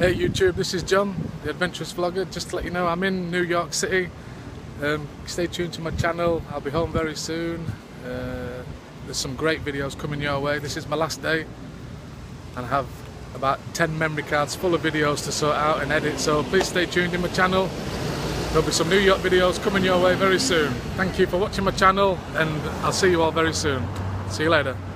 Hey YouTube, this is John, the Adventurous Vlogger. Just to let you know, I'm in New York City. Stay tuned to my channel, I'll be home very soon. There's some great videos coming your way. This is my last day and I have about 10 memory cards full of videos to sort out and edit, so please stay tuned in my channel. There'll be some New York videos coming your way very soon. Thank you for watching my channel and I'll see you all very soon. See you later.